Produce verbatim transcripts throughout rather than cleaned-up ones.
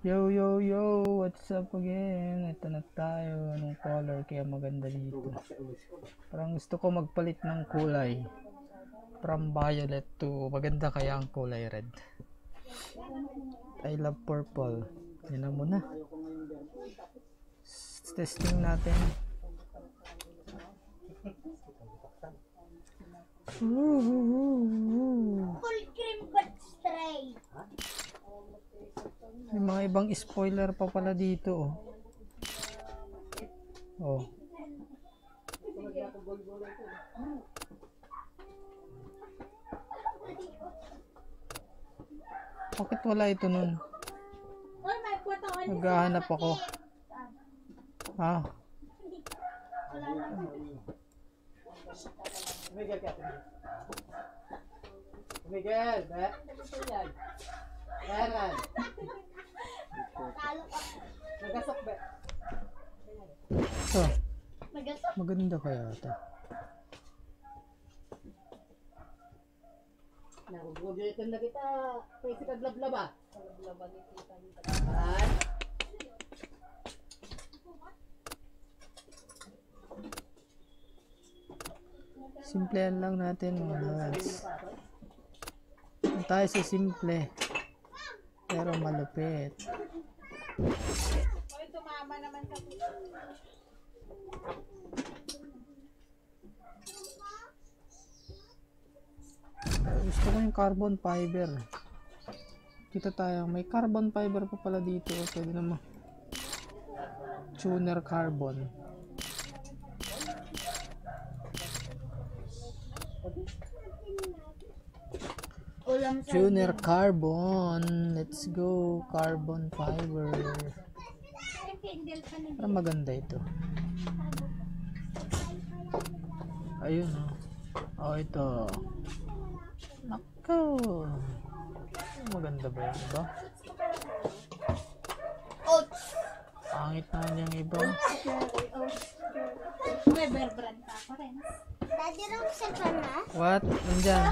Yo, yo, yo! What's up again? Ito na tayo. Anong color kaya maganda dito? Parang gusto ko magpalit ng kulay. From violet to maganda kaya ang kulay red. I love purple. Yan na muna. Testing natin. Full cream but straight. May mga ibang spoiler pa pala dito. Oh. Oh. Bakit wala ito nun? Naghahanap ako. Ha? Miguel, Miguel, be. Meron. Nagasok, be. Ito. Maganda kaya ito. Nagugulitin na kita. Pwede ka glablaba. Glablaba ni kita. Ay. Simplehan lang natin mga lods. Tayo sa simple pero malupit. Oy, tumama naman sa puso. Gusto ko yung carbon fiber. Kita tayo, may carbon fiber pa pala dito. Pwede naman tuner carbon. Tuner carbon. Let's go. Carbon fiber. Para maganda ito. Ayun oh. Oh, ito. Nako. Maganda ba yung iba? Pangit naman yung iba. May bear brand pa ako rin. Daddy, lang sa na? What? Nandyan.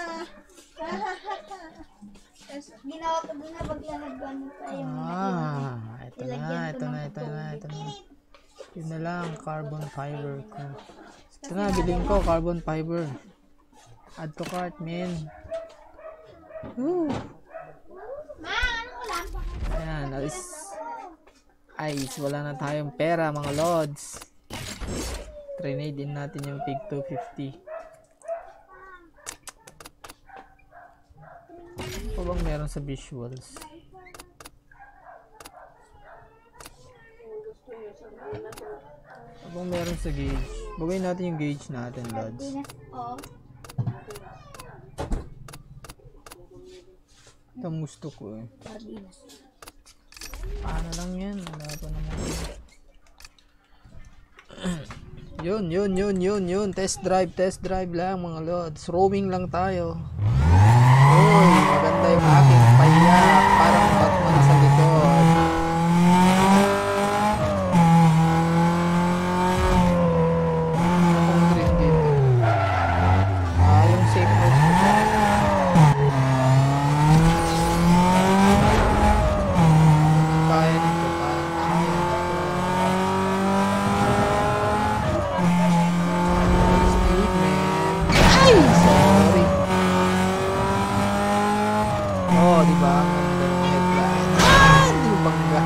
Ginawa ko doon na paglalagyan pa yung Ah, ito na, ito na, ito na, ito na. Yun na lang, carbon fiber ko. Ito na, bilhin ko, carbon fiber. Add to cart, man. Woo! Ma, ano ko lang? Ayan, alis. Ay, wala na tayong pera, mga lods. Trinade din natin yung pig two fifty. Ano bang meron sa visuals? Ano bang meron sa gauge? Bagay natin yung gauge natin, lods. Oo. Ito ang gusto ko eh. Paano lang yan? Wala pa naman. Yun, yun, yun, yun, yun. Test drive, test drive lang mga lods. Roaming lang tayo. Uy, maganda yung aking payak. Parang Batman sa likod. Akong green dito. Ah, yung safe mode ko siya. Kaya nito, kaya. Speed, man. Ay! Sorry. Oh, di ba? Maganda yung headline. Ah, di ba bangga?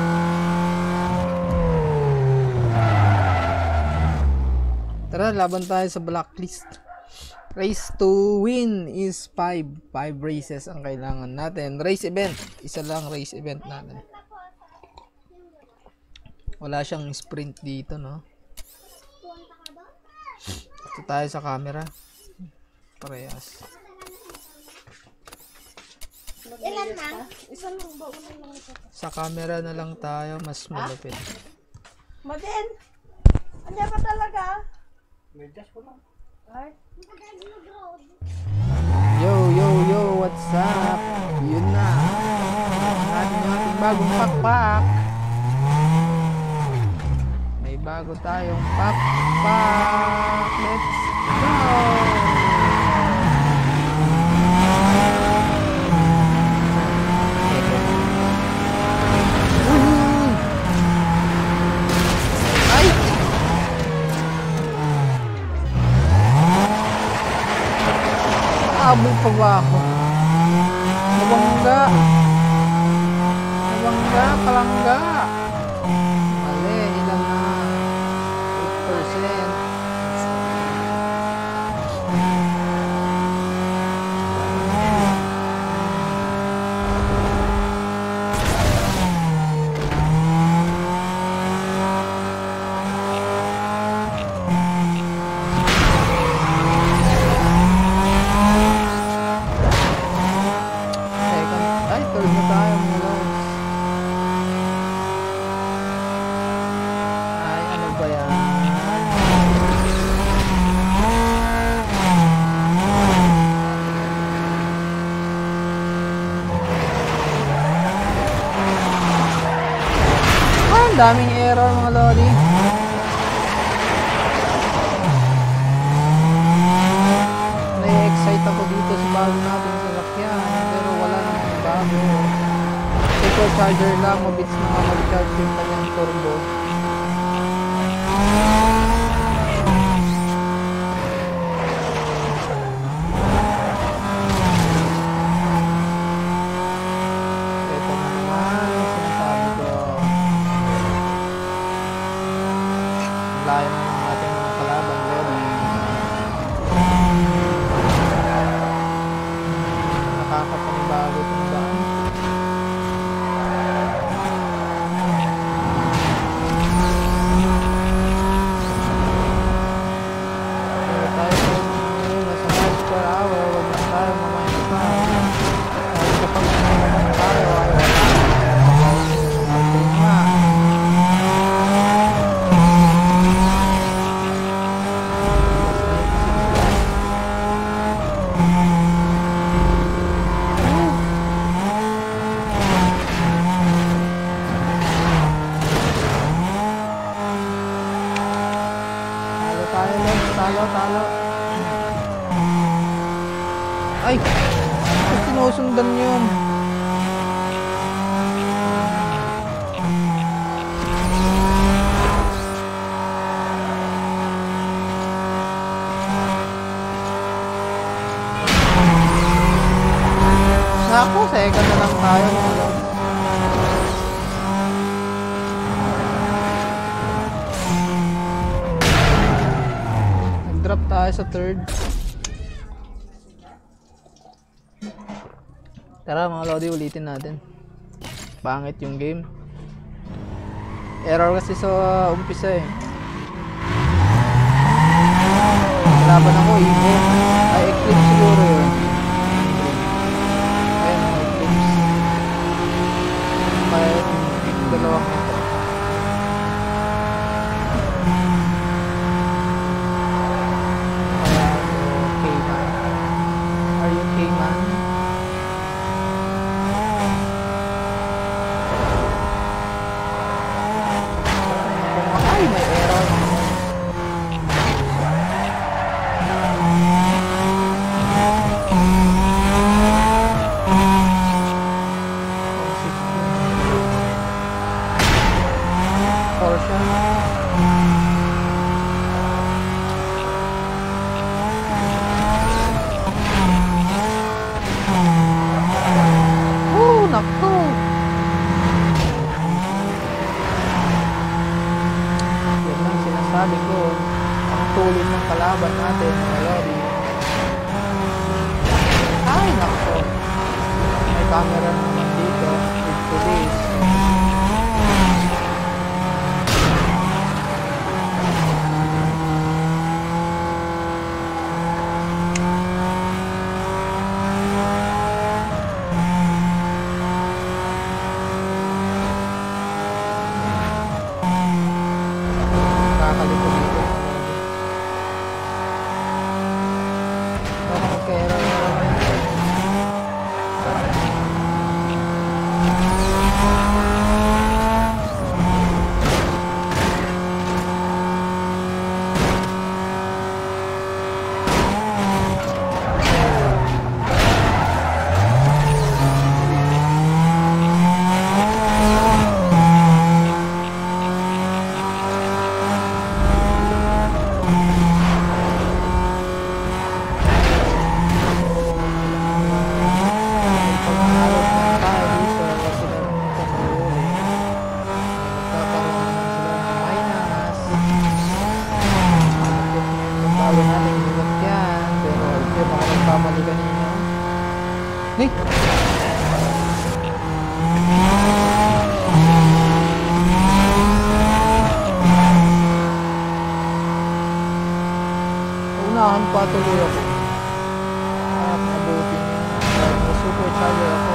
Tara, laban tayo sa blacklist. Race to win is five. five races ang kailangan natin. Race event. Isa lang race event natin. Wala siyang sprint dito, no? Ito tayo sa camera. Parehas. Ilan na? Sa camera na lang tayo, mas malapit. Maden! Andiyan pa talaga? Yo, yo, yo, what's up? Yun na. Ating ating bagong pakpak. May bago tayong pakpak. Let's go! Nahuli pa ba ako? Nabangga. Nabangga, palangga. Mali, ilan na? eight percent. Daming error mga lodi. Na-excite ako dito sa bago natin sa lakyan, pero wala namang bago. Supercharger lang, mabits na nga mag-charge yung kanyang turbo. Ito na naman yung sinasabi ko. Layo na ng ating mga kalaban ngayon. Nakakapanibago itong daan. Pero tayo ngayon nasa miles per hour, wag na tayo mamaya pa. Kahit kapag naman tayo ay wala. Ating nga. Talo, talo. Ay! Ba't sinusundan yun? Naku, second na lang tayo mga lord. Drop tayo sa third. Tara mga lodi, ulitin natin. Pangit yung game. Error kasi sa umpisa eh. Laban ako, Evo. Ay, Eclipse siguro yun. Ayun, Eclipse. Kaya dalawang ito. Sabi ko, ang tulin ng kalaban natin, mga lodi. Ay, nako. May camera naman dito with police. Hey! Unahan pa tuloy ako. At mabuti niya. May supercharger ako.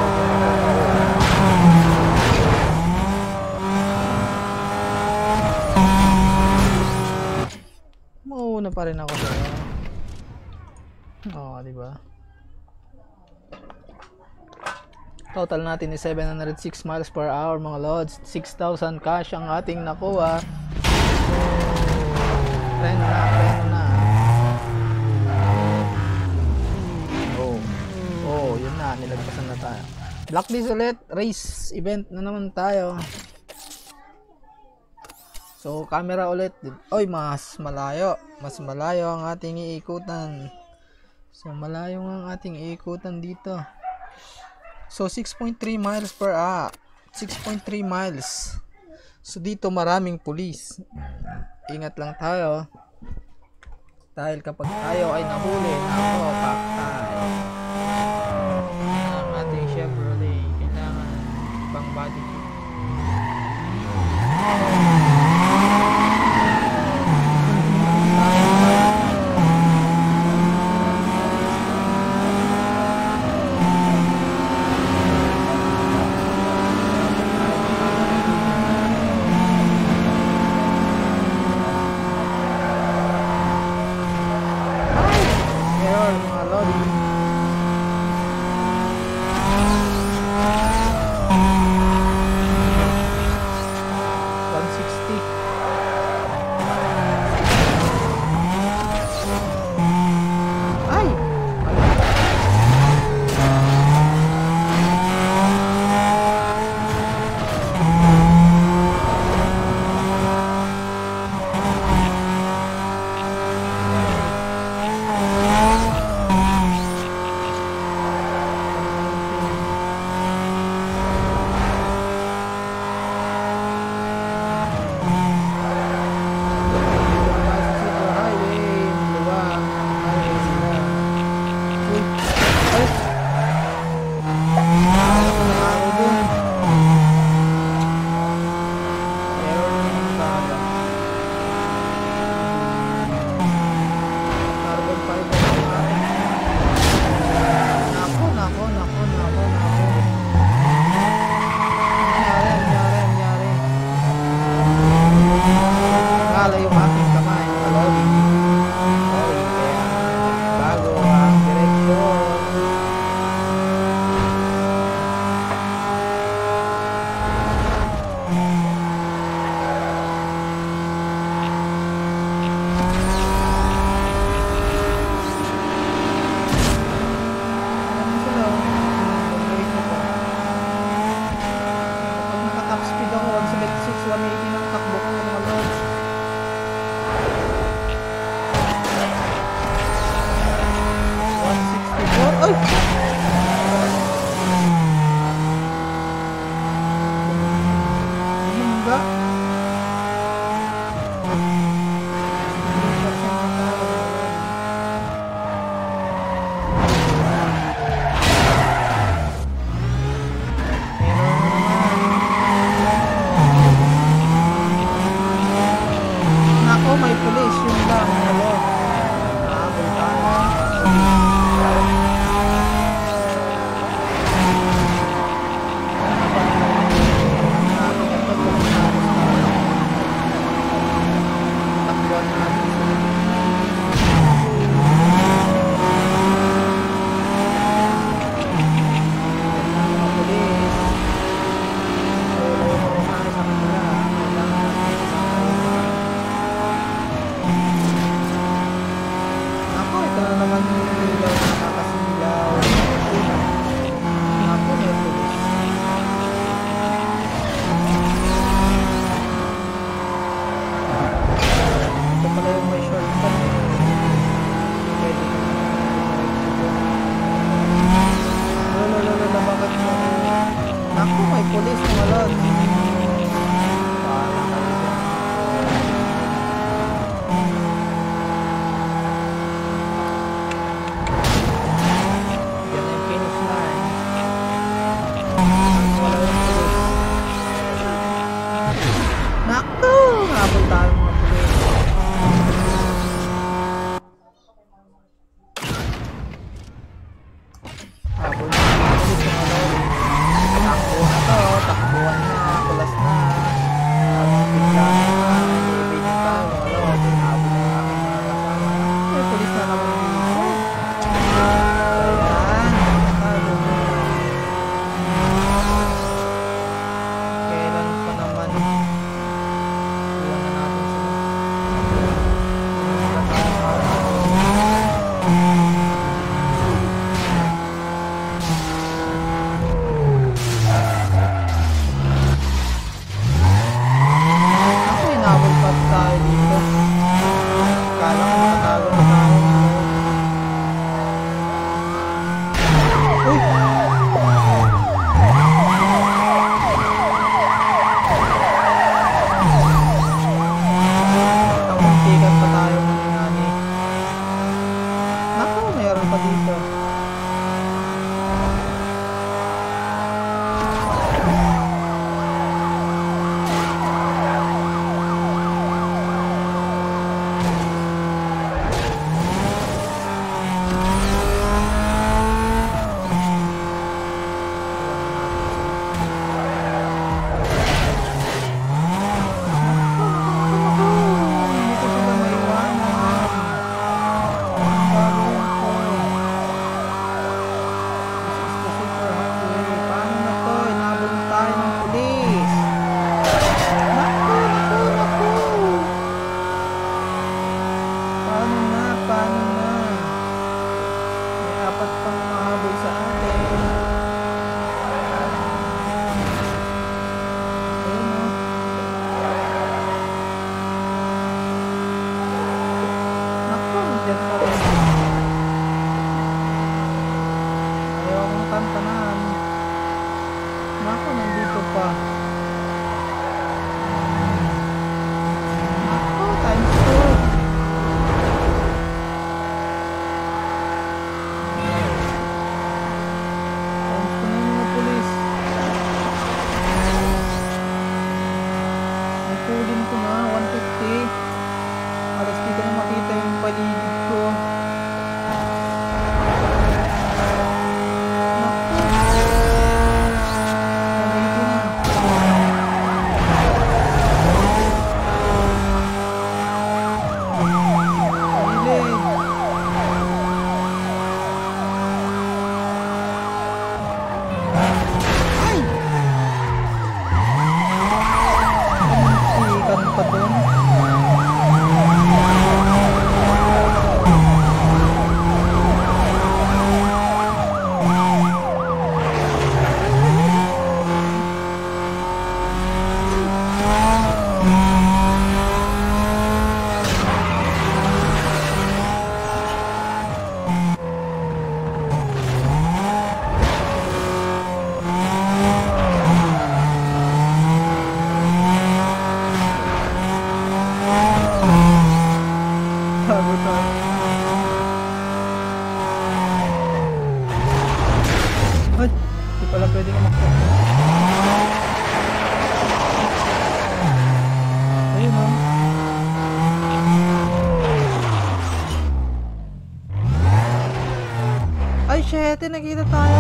Mauna pa rin ako sa'yo. Oo, diba? Total natin is seven hundred six miles per hour mga lods. six thousand cash ang ating nakuha. Preno na, preno na. Oh, oh, yun na, nilagpasan na tayo. Blacklist ulit, race event na naman tayo. So, camera ulit. Oy, mas malayo. Mas malayo ang ating iikutan. So, malayo ang ating iikutan dito. So, six point three miles per hour. six point three miles. So, dito maraming pulis. Ingat lang tayo. Dahil kapag tayo ay nahuli, nako, paktay. Ang ating Chevrolet, kailangan ibang body kit. Pulis mga lodi. Takbo na to. Takbuhan na. Kulas na. Tapos bigla na. Ibigin tayo mga lodi. Nabot na yung aking mga kasama. May pulis na naman dito. Ayan. Tago na. Kailan pa naman. Iwan na natin sila. Sila tayo para. Ako inabot pa tayo dito. Kala ko nakatago na tayo. Uy! Tamuntikan pa tayo mani-nani. Naku, mayroon pa dito. Hindi ko sila maiwanan. Ang gagawin ko. This is the super highway. Paano na to? Inabot na tayo ng pulis. Naku, naku, naku. Paano na? Paano na? May apat pang mahabol sa atin. Ayun o. Naku, nandiyan pa rin. Ayaw akong tantanan. Naku, nandito pa. Naku, times two. Times two na yung mga pulis. Nakulin ko na, one fifty. Alas di ko na makita yung paligid ko. Naku. Aray ko na. Sarili. Ay! Ikan pa dun. Tago tayo. Ay, di pala pwede umakit. Ayun o. Ay, shit, nakita tayo.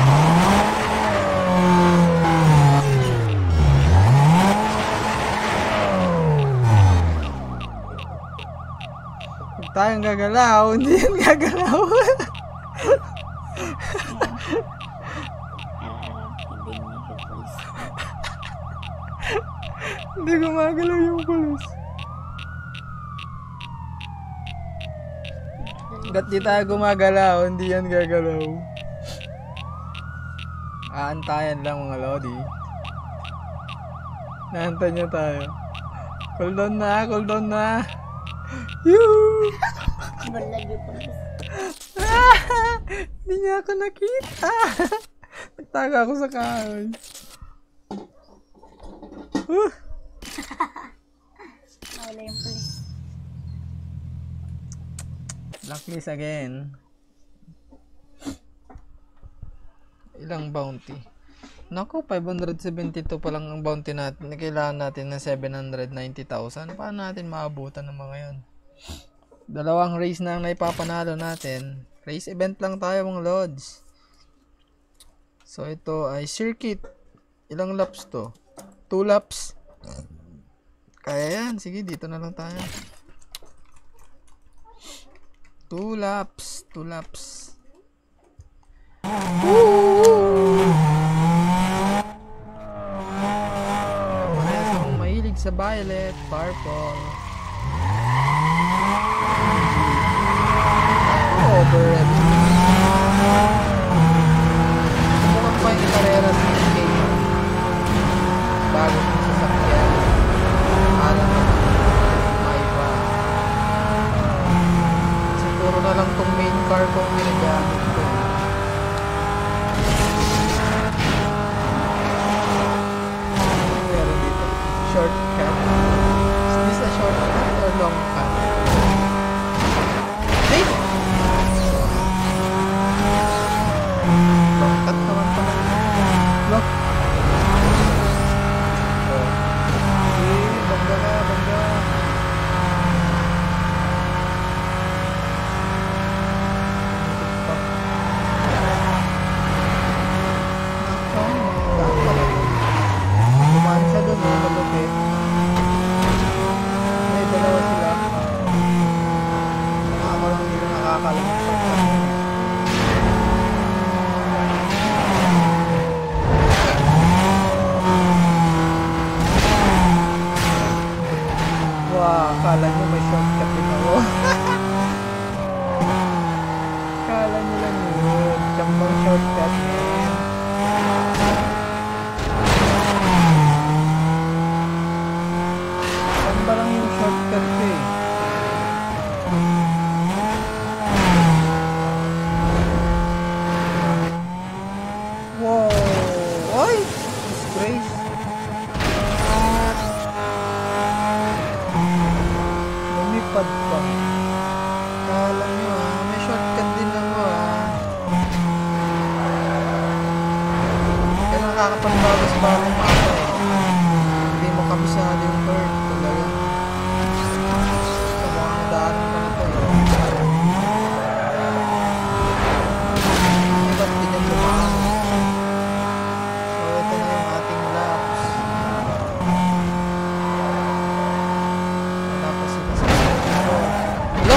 Huwag tayong gagalaw, hindi yan gagalaw. Hindi gumagalaw yung pulis. Gat di tayo gumagalaw, hindi yan gagalaw. Aantayan lang mga lodi. Naantay niya tayo. Cool down na, cool down na. Yoo! Balag yung pulis. Hindi niya ako nakita. Nagtaga ako sa kahoy. Uh. Wala yung pulis. Blacklist again. Ilang bounty? Naku, five hundred seventy-two pa lang ang bounty natin. Kailangan natin na seven hundred ninety thousand. Paano natin maabutan ng mga yon? Dalawang race na ang naipapanalo natin. Race event lang tayo mga lords. So, ito ay circuit. Ilang laps to? Two laps. Kaya yan. Sige, dito na lang tayo. Two laps. Two laps. Woo! Parehas akong mahilig sa violet, purple. Overhead. Subukan pa yung karera sa skate. Bago kong sasakyan. Alam mo, may iba. Siguro na lang tong main car kong ginagamit ko. Meron dito. Shortcut. Is this a shortcut or long cut? Hey! Long cut naman pala. Long. Oh. Hey, bangga ka, bangga. Dumaan siya dun, eh, malupit. May dalawa sila. Ako lang hindi na nakakalamit sa kanya. Wow, akala nyo may shortcut din ako. Akala nyo lang yun. Jambang shortcut man. Jamba lang yung shortcut ko eh. Wow! Ay! Disgrace! Lumipad pa. Kala nyo ah, may shortcut din ako ah. Kaya nakakapagbawas pa akong mapa eh. Hindi mo kabisado yung curve talaga. Ito mukhang daanan ko nito eh. Ay, ba't ganyan lumaan? So, ito na yung ating laps. Wala pa sila sa dito. Hello?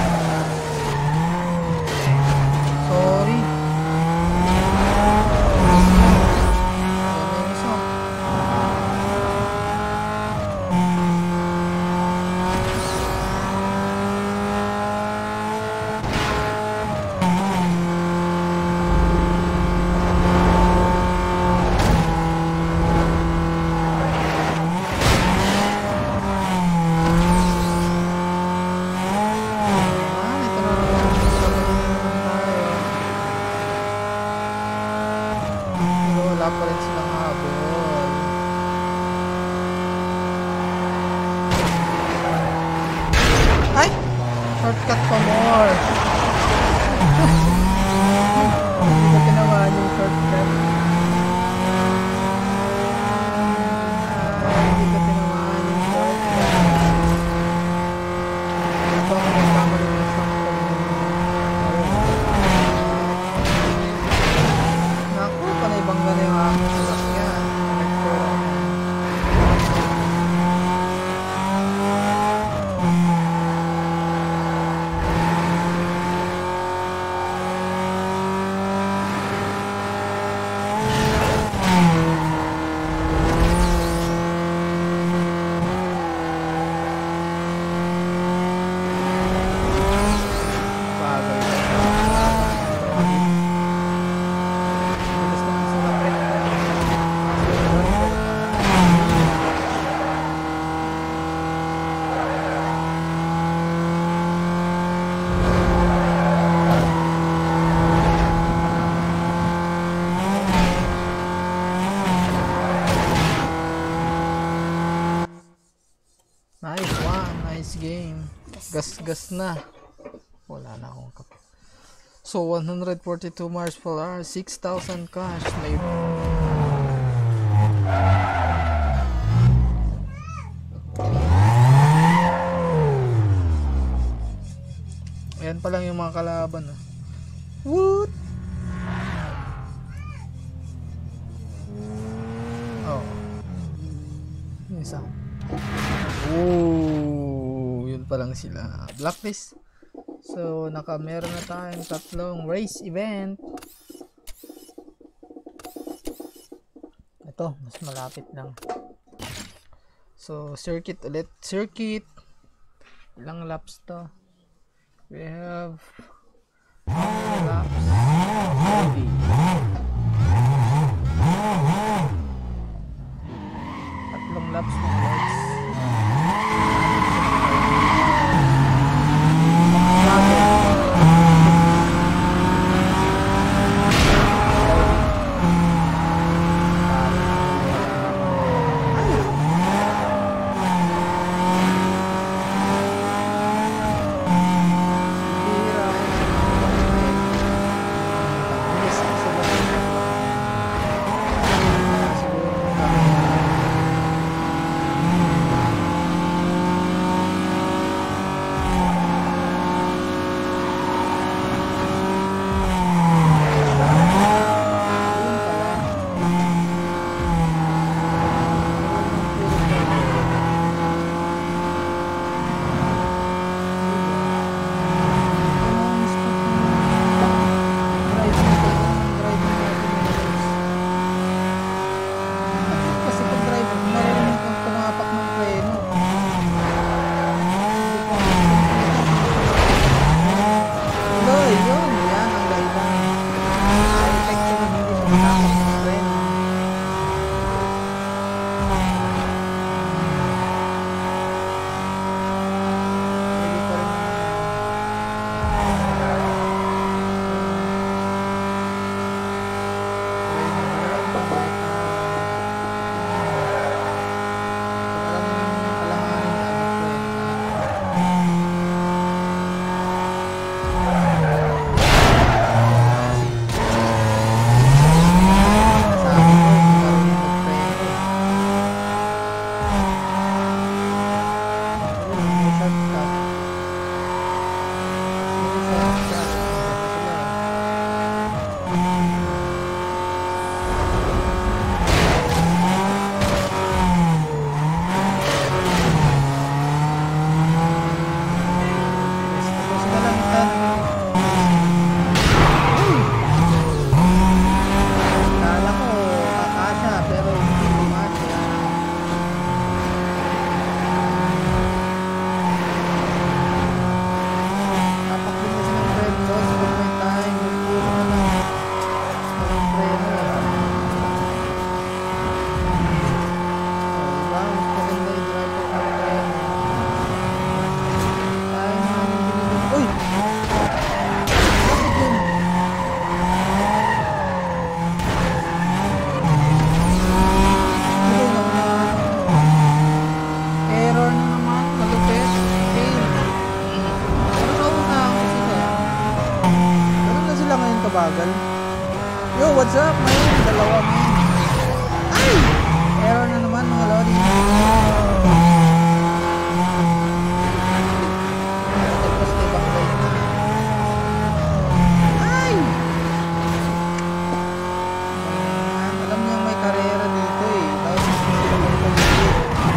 Sorry. Ayan na yung isa. Ah, ito na naman. Ito na naman tayo. Pero wala pa rin silang habol. Ay! Shortcut pa more. Hindi ko tinamaan yung shortcut. Ay, hindi ko tinamaan yung shortcut. Ito ako nagkamali ng shortcut. Naku, panay bangga na yung aking sasakyan. Nagpura na. Bagay. Bilis na ang sasakyan. Nice one, nice game. Gas-gas na. Wala na akong kap. So, one hundred forty-two miles per hour, six thousand cash. May... Ayan pa lang yung mga kalaban. Ah. Woot! isa. Oh, yun pa lang sila. Blacklist. So, naka meron na tayong tatlong race event. Ito, mas malapit lang. So, circuit ulit. Circuit. Ilang laps to? We have laps. thirty. Tatlong laps ng lights. bagal. Yo, what's up, man? Dalawa, man. Ay! Error na naman, mga lodi. Tapos, ibang light na. Ay! Man, alam niyo may karera dito eh. Tapos, hindi sila mag-compete.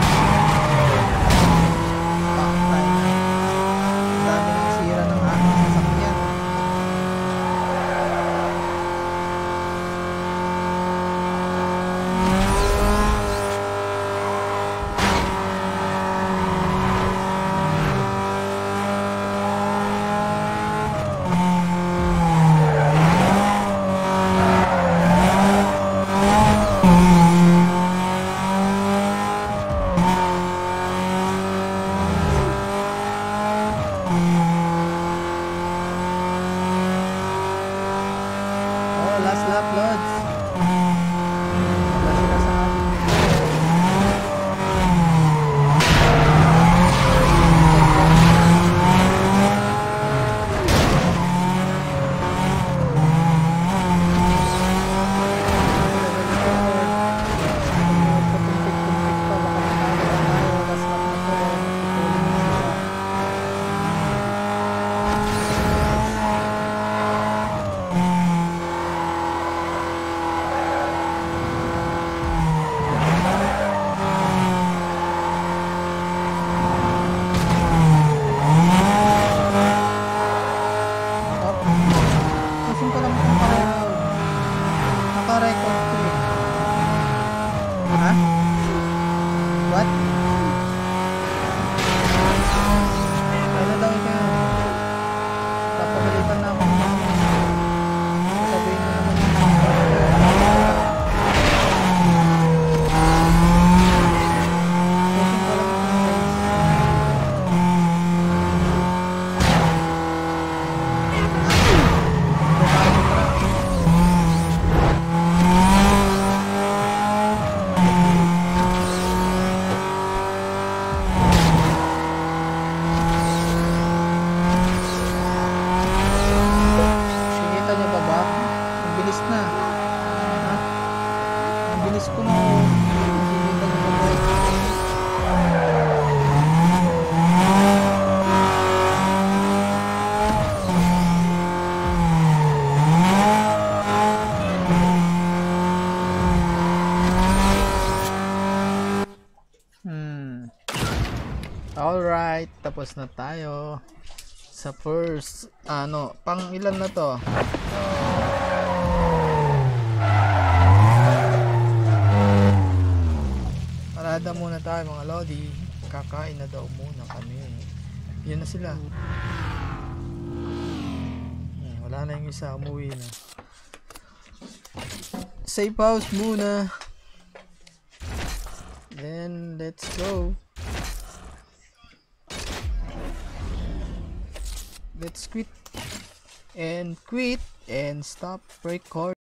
Paktay na. Ang dami ng sira ng aking sasakyan. Ha? What? Ano daw kayo? Papagalitan na ako. Sabihin mo naman yung Pusin ko lang ito. Sinita niyo ba ba? Ang bilis na. Ha? Ang bilis ko na. Sinita niyo ba ba? Hmm. Alright, tapos na tayo sa first, ano, pang ilan na to? Parada muna tayo mga lodi. Kakain na daw muna kami. Yan na sila. Hmm, wala na yung isa, umuwi na. Safe house muna. Then let's go. Let's quit and quit and stop record.